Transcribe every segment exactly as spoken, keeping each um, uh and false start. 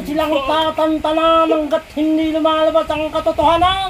silang tatantanan hanggat hindi lumalabas ang katotohanan.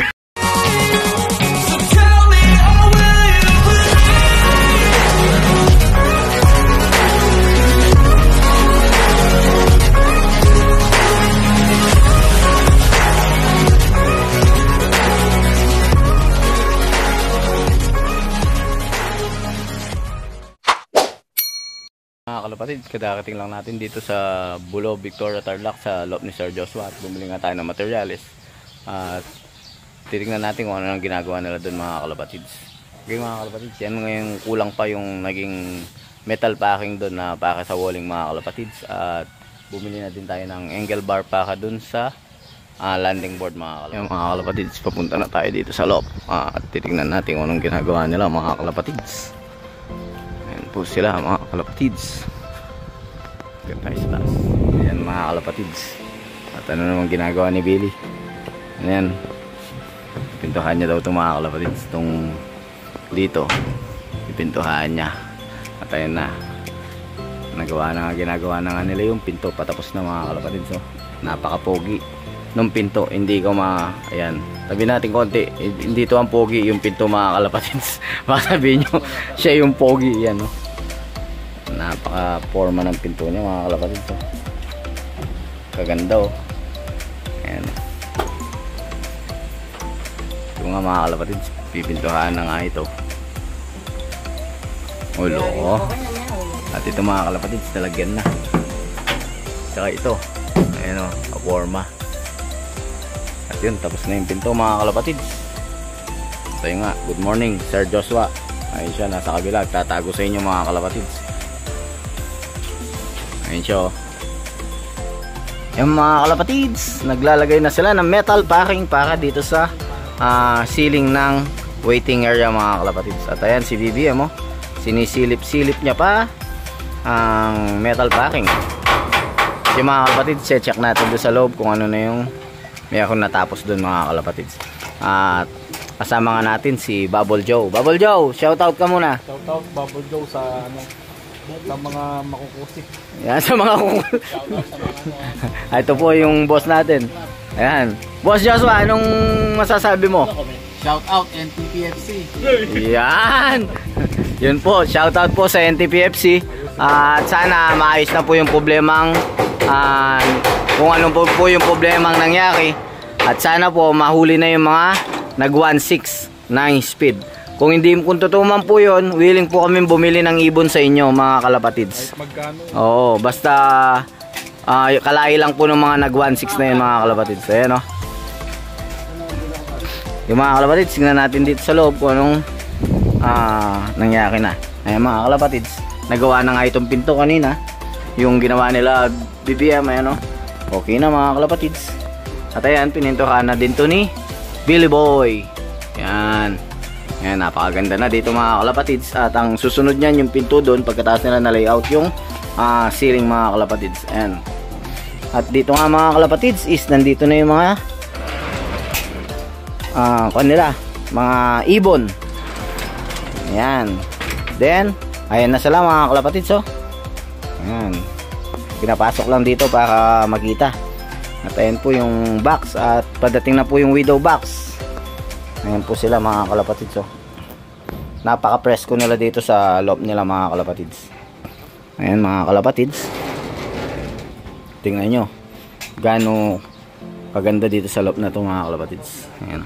Mga kalapatid, kadarating lang natin dito sa Bulo, Victoria, Tarlac sa loob ni Sir Joshua at bumili nga tayo ng materials at titingnan natin kung ano ang ginagawa nila doon mga kalapatids. Okay mga kalapatids, yan ngayon kulang pa yung naging metal packing doon na para sa walling mga kalapatids at bumili na din tayo ng angle bar para doon sa uh, landing board mga kalapatids. Yung mga kalapatids, papunta na tayo dito sa loob uh, at titingnan natin kung anong ginagawa nila mga kalapatids. Po sila mga kalapatids. Ganda tayo sa taas. Ayan mga kalapatids. At ano naman ginagawa ni Billy. Ayan. Pintuhan niya daw itong mga kalapatids. Itong dito. Ipintuhan niya. At ayan na. Nagawa na ginagawa na nga nila yung pinto. Patapos na mga kalapatids. So, napaka-pogi nung pinto. Hindi ko ma... Ayan. Tabi natin konti. Hindi ito ang pogi yung pinto mga kalapatids. Baka sabihin nyo siya yung pogi. Yan no. Napaka forma ng pinto niya mga kalapatids. So. Kaganda oh. Ayan. Ito nga mga kalapatids. Pipintuhaan na nga ito. Ulo oh. At ito mga kalapatids talagyan na. Saka ito. Ayan oh. Forma. At yun, tapos na yung pinto mga kalapatids. Tayo nga, good morning Sir Joshua. Ayun siya, nasa kabila, tatago sa inyo mga kalapatids. Ayun siya oh. Yung mga kalapatids, naglalagay na sila ng metal packing para dito sa uh, ceiling ng waiting area mga kalapatids. At ayan si B B M oh. Sinisilip-silip niya pa ang metal packing. Yung mga kalapatids, check natin doon sa loob kung ano na yung may akong natapos doon mga kalapatids. At kasama nga natin si Bubble Joe. Bubble Joe, shoutout ka muna. Shoutout Bubble Joe sa ano, sa mga makukusik. Yan, sa mga kukusik. Ito po yung boss natin. Ayan. Boss Joshua, anong masasabi mo? Shoutout N T P F C. Yan. Yun po, shoutout po sa N T P F C. At sana maayos na po yung problemang uh, kung anong po, po yung problemang nangyari. At sana po mahuli na yung mga nag one six nine speed. Kung hindi, kung totoo man po yun, willing po kami bumili ng ibon sa inyo mga kalapatids. Magkano? Oo, basta uh, kalay lang po ng mga nag one six na yun mga kalapatids. Ayan o. Yung mga kalapatids, tingnan natin dito sa loob kung anong uh, nangyari na. Ayan mga kalapatids, nagawa na nga itong pinto kanina. Yung ginawa nila B B M, ayan o. Okay na mga kalapatids. At ayan, pinintuhan na din to ni Billy Boy. Yan. Yan, napakaganda na dito mga kalapatids. At ang susunod niyan yung pinto doon pagkatapos nila na layout yung uh, ceiling mga kalapatids. Ayan. At dito nga mga kalapatids is nandito na yung mga uh, kanila, mga ibon. Ayan. Then, ayan na sila mga kalapatids oh. Ayan. Pinapasok lang dito para makita. At ayan po yung box. At padating na po yung widow box. Ayan po sila mga kalapatids oh. Napaka-presko nila dito sa loob nila mga kalapatids. Ayan mga kalapatids. Tingnan nyo gaano kaganda dito sa loob na to mga kalapatids. Ayan.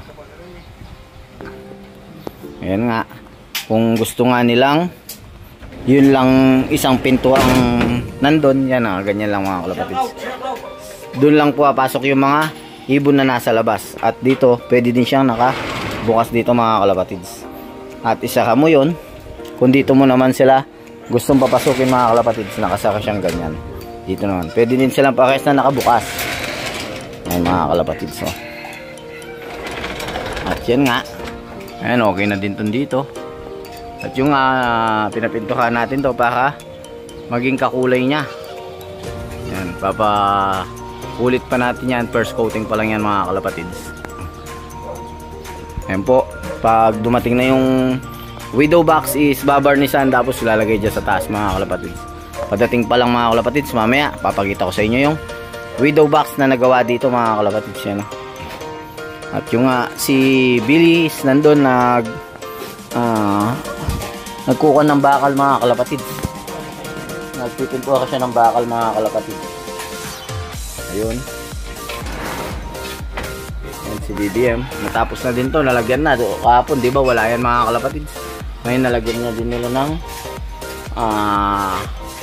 Ayan nga. Kung gusto nga nilang yun lang isang pinto ang nandun, yan ah, ganyan lang mga kalapatids. Doon lang po papasok yung mga ibon na nasa labas. At dito pwede din siyang nakabukas dito mga kalapatids. At isa ka mo yun, kung dito mo naman sila gustong papasukin mga kalapatids, nakasaka siyang ganyan. Dito naman pwede din silang pakes na nakabukas. Ayan mga kalapatids oh. At yan nga. Ayan, okay na din tun dito. At yung uh, pinapintuhan natin to para maging kakulay niya. Yan, papa ulit pa natin yan. First coating pa lang yan mga kalapatids. Ayan po, pag dumating na yung widow box is babarnisan tapos lalagay dyan sa taas mga kalapatids. Pagdating pa lang mga kalapatids, mamaya papakita ko sa inyo yung widow box na nagawa dito mga kalapatids yan. At yung nga si Billy is nandun nag uh, nagkukuha ng bakal mga kalapatids. Nagpipintura siya ng bakal mga kalapatids. Ayun. Ayan si B B M. Natapos na din to, nalagyan na. Kahapon di ba wala yan mga kalapatids. Ngayon nalagyan niya din nila ng ah uh,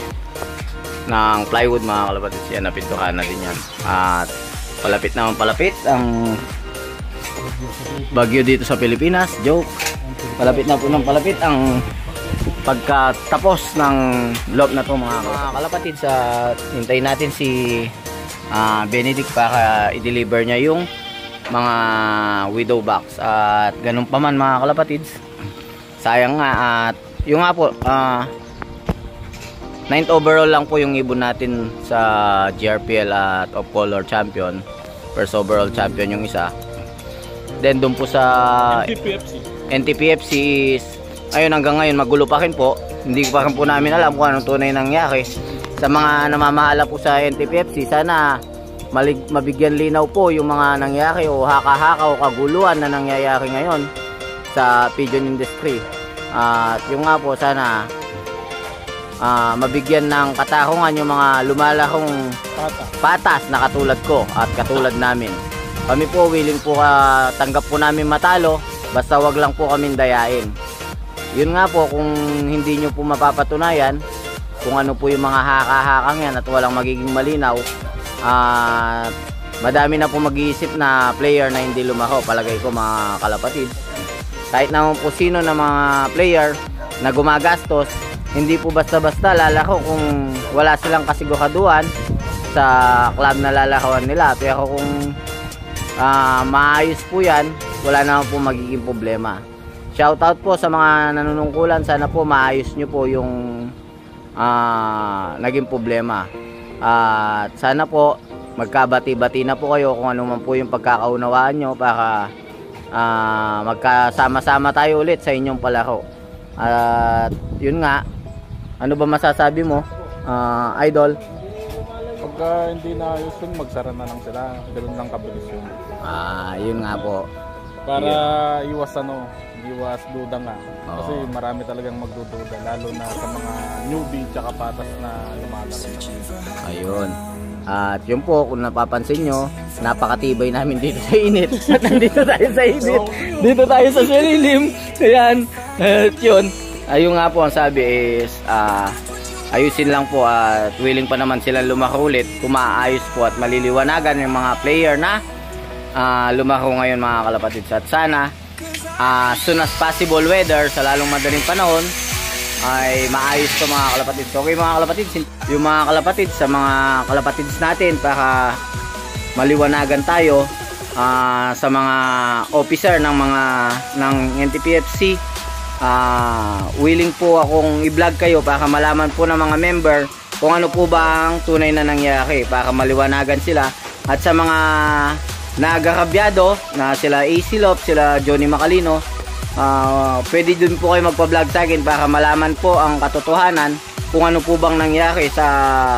ng plywood mga kalapatids. Yan, napintuhan na din yan. At palapit naman palapit ang bagyo dito sa Pilipinas. Joke. Palapit na po ng palapit ang pagkatapos ng loob na to mga kalapatids. Sa hintayin natin si uh, Benedict para i-deliver niya yung mga widow box. At ganun pa man mga kalapatids, sayang nga. At yung nga po uh, ninth overall lang po yung ibon natin sa G R P L at Of Color Champion. First overall champion yung isa. Then doon po sa N T P F C. N T P F C is, ayun, hanggang ngayon magulo pa rin po. Hindi pa rin po namin alam kung anong tunay nangyari. Sa mga namamahala po sa N T P F C, sana malig, mabigyan linaw po yung mga nangyari o haka-haka o kaguluhan na nangyayari ngayon sa pigeon industry. At uh, yung nga po, sana uh, mabigyan ng katarungan yung mga lumalahong patas. patas na katulad ko at katulad namin. Kami po willing po uh, tanggap po namin matalo, basta wag lang po kaming dayain. Yun nga po, kung hindi nyo po mapapatunayan kung ano po yung mga haka-hakang yan at walang magiging malinaw, at uh, madami na po mag-iisip na player na hindi lumaho, palagay ko mga kalapatid. Kahit naman po sino na mga player na gumagastos, hindi po basta-basta lalako kung wala silang kasiguraduhan sa club na lalakohan nila. Pero kung uh, maayos po yan, wala naman po magiging problema. Shoutout po sa mga nanunungkulan, sana po maayos nyo po yung uh, naging problema. At uh, sana po magkabati-bati na po kayo kung ano man po yung pagkakaunawaan nyo para uh, magkasama-sama tayo ulit sa inyong palaro. At uh, yun nga, ano ba masasabi mo, uh, Idol? Pagka hindi na ayos yun, magsara na lang sila. Ganun lang kabilis yun. Ah, yun nga po. Para yeah. iwas ano, iwas duda nga. Oo. Kasi marami talagang magdududa, lalo na sa mga newbie tsaka patas na lumalaro. Ayun. At yun po, kung napapansin nyo, napakatibay namin dito sa init. At nandito tayo sa init. Dito tayo sa sililim. Ayan. At yun. Ayun nga po, ang sabi is, ah, uh, ayusin lang po at willing pa naman silang lumako ulit kung maayos po at maliliwanagan yung mga player na uh, lumako ngayon mga kalapatids. At sana uh, soon as possible weather, sa lalong madaling panahon, ay maayos to mga kalapatids. Okay mga kalapatids, yung mga kalapatids sa mga kalapatids natin para maliwanagan tayo uh, sa mga officer ng mga ng N T P F C. Uh, willing po akong i-vlog kayo para malaman po ng mga member kung ano po ba ang tunay na nangyari para maliwanagan sila. At sa mga nagarabyado na sila A C Lop, sila Johnny Macalino, uh, pwede dun po kayo magpa-vlog sa akin para malaman po ang katotohanan kung ano po bang nangyari sa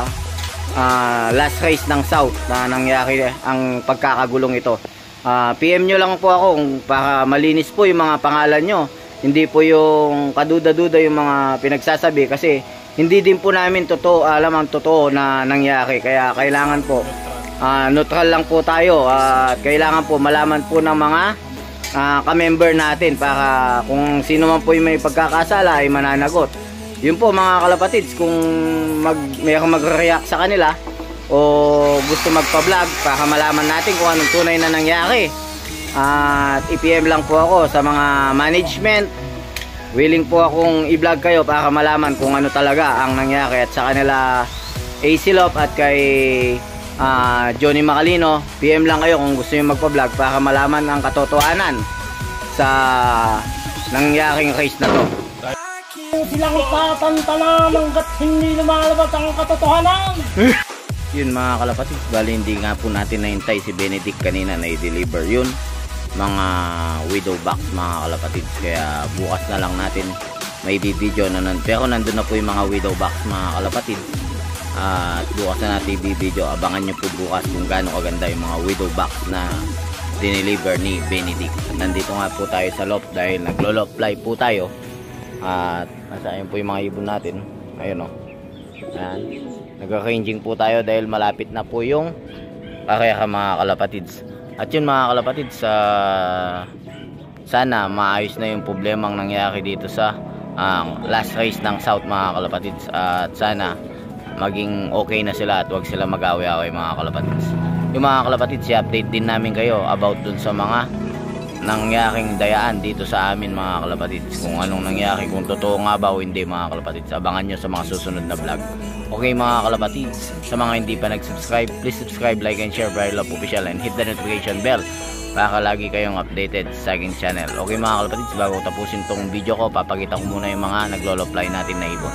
uh, last race ng South na nangyari ang pagkakagulong ito. uh, P M nyo lang po ako para malinis po yung mga pangalan nyo. Hindi po yung kaduda-duda yung mga pinagsasabi, kasi hindi din po namin totoo, alam ang totoo na nangyari. Kaya kailangan po uh, neutral lang po tayo at uh, kailangan po malaman po ng mga uh, ka-member natin para kung sino man po yung may pagkakasala ay mananagot. Yun po mga kalapatids, kung mag, mayroong mag-react sa kanila o gusto magpa-vlog para malaman natin kung anong tunay na nangyari, at uh, i-P M lang po ako sa mga management. Willing po akong i-vlog kayo para malaman kung ano talaga ang nangyari. At sa kanila A C Lop at kay uh, Johnny Macalino, P M lang kayo kung gusto nyo magpa-vlog para malaman ang katotohanan sa nangyaring race na to. Silang tatantala hanggat hindi lumalabas ang katotohanan. Yun mga kalapatids, bali hindi nga po natin nahintay si Benedict kanina na i-deliver yun mga widow box mga kalapatids, kaya bukas na lang natin may video na nun. Pero nandun na po yung mga widow box mga kalapatids. At bukas na natin i-video. Abangan nyo po bukas kung gaano kaganda yung mga widow box na dineliver ni Benedict. At nandito nga po tayo sa loft dahil naglo-loft fly po tayo. At nasa po yung mga ibon natin. Ayun o. Ayan. Nag-ranging po tayo dahil malapit na po yung karera mga kalapatids. At yun mga kalapatids, sa sana maayos na yung problemang nangyari dito sa ang uh, last race ng South mga kalapatids. At sana maging okay na sila at wag sila mag-away-away mga kalapatids. Yung mga kalapatids, i-update din namin kayo about dun sa mga nangyaring dayaan dito sa amin mga kalapatids. Kung anong nangyari, kung totoo nga ba o hindi mga kalapatids. Abangan nyo sa mga susunod na vlog. Okay mga kalapatids, sa mga hindi pa nag-subscribe, please subscribe, like and share Brian Love Official and hit the notification bell para lagi kayong updated sa aking channel. Okay mga kalapatids, bago tapusin tong video ko, papakita ko muna yung mga naglo-fly natin na ibon.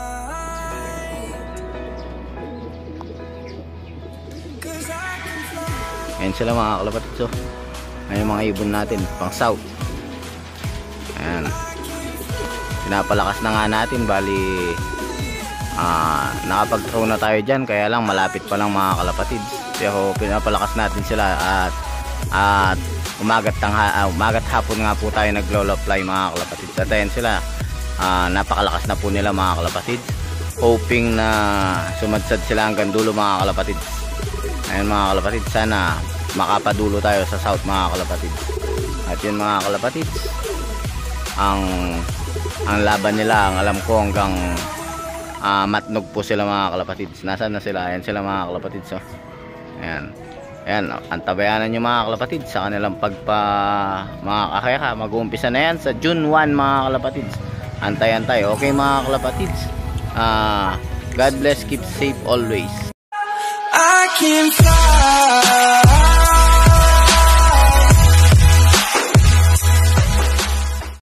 Ayan sila mga kalapatids. So, ayan yung mga ibon natin pang south. Ayan, pinapalakas na nga natin. Bali uh, nakapag-throw na tayo dyan, kaya lang malapit pa lang mga kalapatids. Pero pinapalakas natin sila. At at umagat, tangha, uh, umagat hapon nga po tayo naglo-fly mga kalapatids. At ayan sila, uh, napakalakas na po nila mga kalapatids. Hoping na sumadsad sila hanggang dulo mga kalapatids. Ayan mga kalapatids, sana makapadulo tayo sa south mga kalapatids. At yun mga kalapatids, ang ang laban nila, ang alam ko hanggang uh, matnog po sila mga kalapatids. Nasaan na sila? Ayan sila mga kalapatids. So, ayan, ayan, antabayanan nyo mga kalapatids sa kanilang pagpa mga kakaya. Mag-uumpisa na yan sa June first mga kalapatids. Antay-antay. Okay mga kalapatids, uh, God bless, keep safe always. I can fly.